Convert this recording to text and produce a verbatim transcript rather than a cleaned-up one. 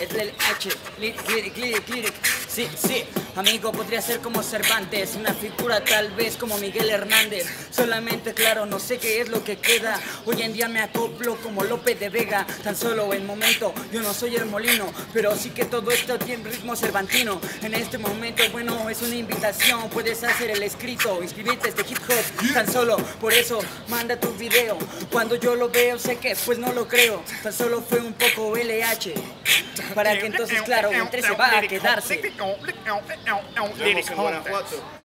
es el H, lyric, lyric, lyric, lyric. Sí, sí, amigo, podría ser como Cervantes, una figura tal vez como Miguel Hernández. Solamente, claro, no sé qué es lo que queda. Hoy en día me acoplo como Lope de Vega. Tan solo el momento, yo no soy el molino, pero sí que todo esto tiene ritmo cervantino. En este momento, bueno, es una invitación. Puedes hacer el escrito, inscribirte a este hip hop. Tan solo, por eso, manda tu video. Cuando yo lo veo, sé que pues no lo creo. Tan solo fue un poco L H, para que entonces, claro, entre se va a quedarse. Lyric Guanajuato.